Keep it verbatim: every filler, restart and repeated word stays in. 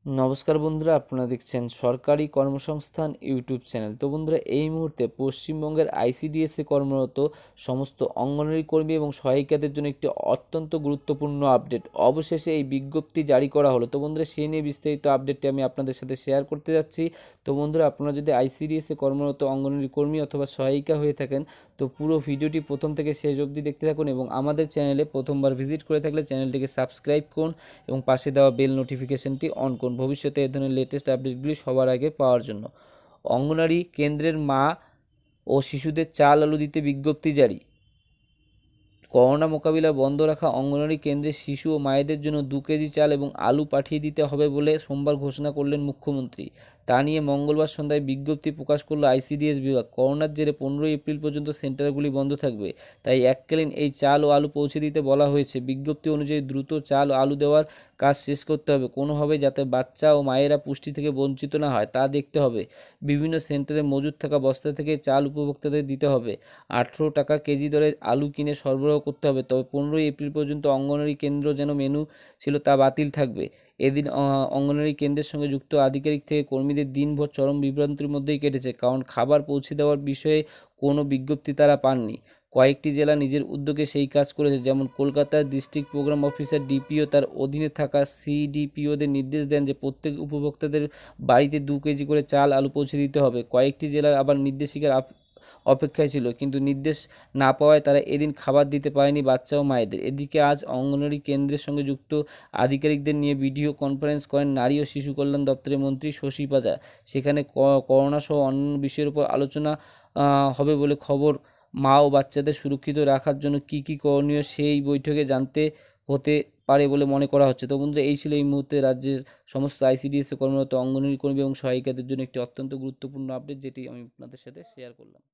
নমস্কার বন্ধুরা, আপনারা দেখছেন সরকারি কর্মসংস্থান ইউটিউব চ্যানেল। তো বন্ধুরা, এই মুহূর্তে পশ্চিমবঙ্গের আইসিডিএসে কর্মরত সমস্ত অঙ্গনওয়াড়ি কর্মী এবং সহায়িকাদের জন্য একটি অত্যন্ত গুরুত্বপূর্ণ আপডেট। অবশেষে এই বিজ্ঞপ্তি জারি করা হলো। তো বন্ধুরা, সেই নিয়ে বিস্তারিত আপডেটটি আমি আপনাদের সাথে শেয়ার করতে যাচ্ছি। তো বন্ধুরা, আপনারা যদি আইসিডিএসে কর্মরত অঙ্গনওয়াড়ি কর্মী অথবা সহায়িকা হয়ে থাকেন, তো পুরো ভিডিওটি প্রথম থেকে শেষ অবধি দেখতে থাকুন এবং আমাদের চ্যানেলে প্রথমবার ভিজিট করে থাকলে চ্যানেলটিকে সাবস্ক্রাইব করুন এবং পাশে দেওয়া বেল নোটিফিকেশনটি অন করুন ভবিষ্যতে এই ধরনের লেটেস্ট আপডেটগুলি সবার আগে পাওয়ার জন্য। অঙ্গনওয়াড়ি কেন্দ্রের মা ও শিশুদের চাল আলু দিতে বিজ্ঞপ্তি জারি। করোনা মোকাবিলা বন্ধ রাখা অঙ্গনওয়াড়ি কেন্দ্রে শিশু ও মায়েদের জন্য দু কেজি চাল এবং আলু পাঠিয়ে দিতে হবে বলে সোমবার ঘোষণা করলেন মুখ্যমন্ত্রী। তা নিয়ে মঙ্গলবার সন্ধ্যায় বিজ্ঞপ্তি প্রকাশ করল আইসিডিএস বিভাগ। করোনার জেরে পনেরোই এপ্রিল পর্যন্ত সেন্টারগুলি বন্ধ থাকবে, তাই এককালীন এই চাল ও আলু পৌঁছে দিতে বলা হয়েছে। বিজ্ঞপ্তি অনুযায়ী দ্রুত চাল ও আলু দেওয়ার কাজ শেষ করতে হবে, কোনোভাবে যাতে বাচ্চা ও মায়েরা পুষ্টি থেকে বঞ্চিত না হয় তা দেখতে হবে। বিভিন্ন সেন্টারে মজুদ থাকা বস্তা থেকে চাল উপভোক্তাদের দিতে হবে। আঠেরো টাকা কেজি দরে আলু কিনে সরবরাহ করতে হবে। তবে পনেরোই এপ্রিল পর্যন্ত অঙ্গনওয়াড়ি কেন্দ্র যেন মেনু ছিল তা বাতিল থাকবে। এদিন অঙ্গনওয়াড়ি কেন্দ্রের সঙ্গে যুক্ত আধিকারিক থেকে কর্মীদের দিনভর চরম বিভ্রান্তির মধ্যেই কেটেছে, কারণ খাবার পৌঁছে দেওয়ার বিষয়ে কোনো বিজ্ঞপ্তি তারা পাননি। কয়েকটি জেলা নিজের উদ্যোগে সেই কাজ করেছে, যেমন কলকাতার ডিস্ট্রিক্ট প্রোগ্রাম অফিসার ডিপিও তার অধীনে থাকা সিডিপিওদের নির্দেশ দেন যে প্রত্যেক উপভোক্তাদের বাড়িতে দু কেজি করে চাল আলু পৌঁছে দিতে হবে। কয়েকটি জেলার আবার নির্দেশিকার অপেক্ষায় ছিল, কিন্তু নির্দেশ না পাওয়ায় তারা এদিন খাবার দিতে পারেনি বাচ্চা ও মায়েদের। এদিকে আজ অঙ্গনওয়াড়ি কেন্দ্রের সঙ্গে যুক্ত আধিকারিকদের নিয়ে ভিডিও কনফারেন্স করেন নারী ও শিশু কল্যাণ দপ্তরের মন্ত্রী শশী পাজা। সেখানে করোনা সহ অন্যান্য বিষয়ের উপর আলোচনা হবে বলে খবর। মা ও বাচ্চাদের সুরক্ষিত রাখার জন্য কী কী করণীয় সেই বৈঠকে জানতে হতে পারে বলে মনে করা হচ্ছে। তো বন্ধুরা, এই ছিল এই মুহূর্তে রাজ্যের সমস্ত আইসিডিএসে কর্মরত অঙ্গনওয়াড়ি কর্মী এবং সহায়িকাদের জন্য একটি অত্যন্ত গুরুত্বপূর্ণ আপডেট, যেটি আমি আপনাদের সাথে শেয়ার করলাম।